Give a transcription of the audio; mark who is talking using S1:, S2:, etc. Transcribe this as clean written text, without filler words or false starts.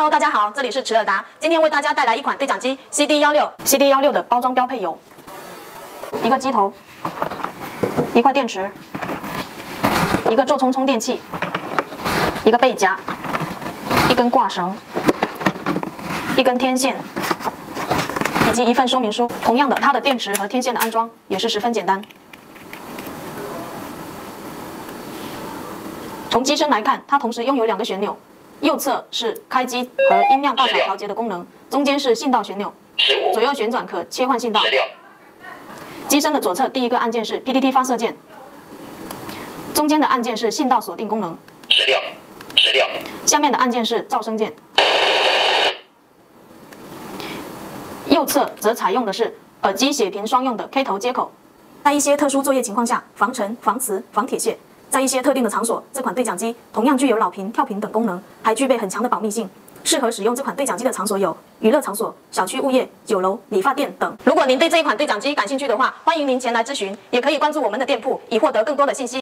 S1: Hello， 大家好，这里是迟尔达，今天为大家带来一款对讲机 CD16。CD16 的包装标配有一个机头、一块电池、一个座充充电器、一个背夹、一根挂绳、一根天线，以及一份说明书。同样的，它的电池和天线的安装也是十分简单。从机身来看，它同时拥有2个旋钮。 右侧是开机和音量大小调节的功能，中间是信道旋钮，左右旋转可切换信道。机身的左侧第一个按键是 PTT 发射键，中间的按键是信道锁定功能，下面的按键是噪声键。右侧则采用的是耳机写频双用的 K 头接口，在一些特殊作业情况下，防尘、防磁、防铁屑。 在一些特定的场所，这款对讲机同样具有老频、跳频等功能，还具备很强的保密性。适合使用这款对讲机的场所有娱乐场所、小区物业、酒楼、理发店等。如果您对这一款对讲机感兴趣的话，欢迎您前来咨询，也可以关注我们的店铺，以获得更多的信息。